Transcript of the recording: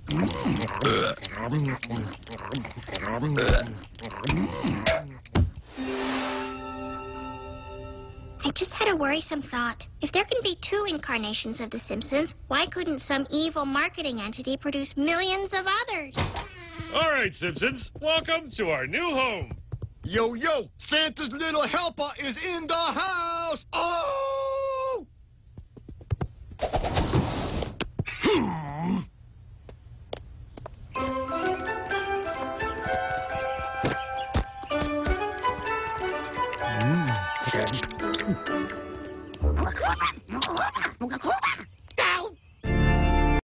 I just had a worrisome thought. If there can be two incarnations of The Simpsons, why couldn't some evil marketing entity produce millions of others? All right, Simpsons, welcome to our new home. Yo, Santa's little helper is in the house! Oh!